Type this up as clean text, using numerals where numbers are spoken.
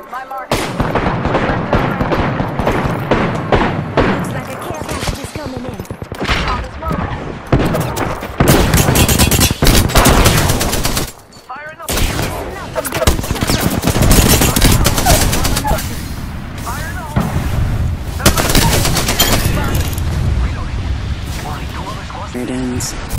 My mark. Looks like a care package is coming in. On this moment. Fire in the hole. Nothing getting shot. Fire in the hole. It ends.